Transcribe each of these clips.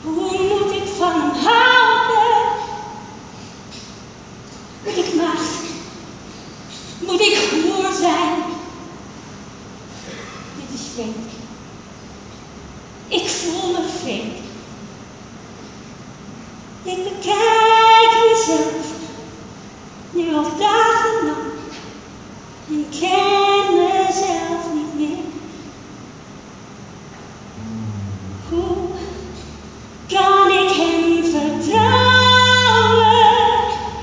Hoe moet ik van hem houden? Moet ik maagd? Moet ik hoer zijn? Dit is vreemd. Ik voel me vreemd. Ik bekijk mezelf nu al dagenlang en ken mezelf niet meer. Hoe kan ik hem vertrouwen?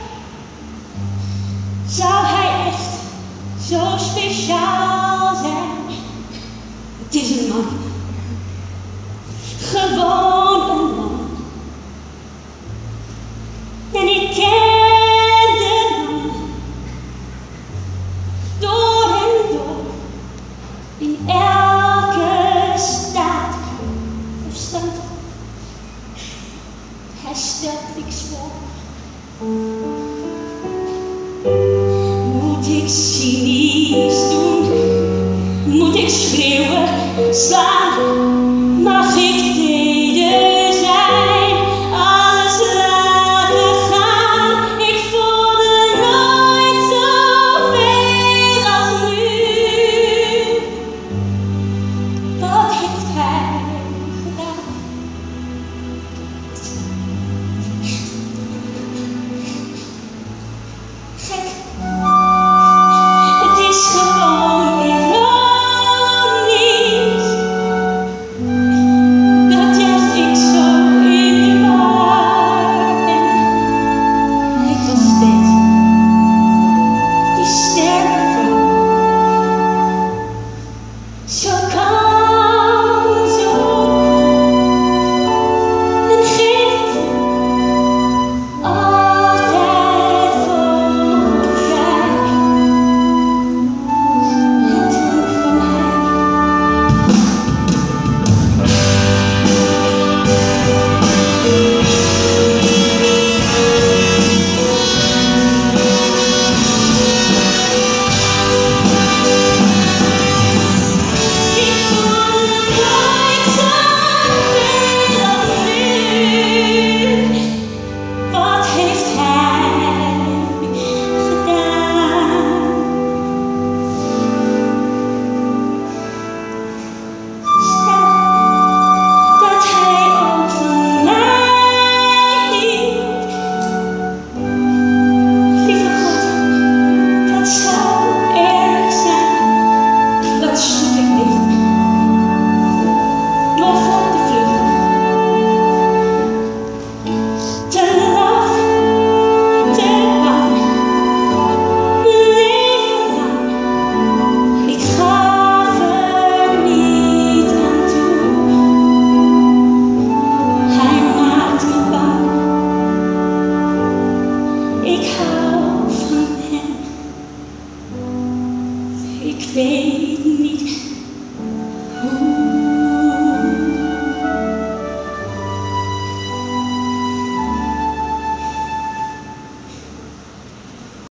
Zou hij echt zo speciaal zijn? Het is een man, gewoon een man. En ik ken de man door en door, in elke staat of stand. Hij stelt niks voor. Moet ik cynisch doen? Moet ik schreeuwen, slaan?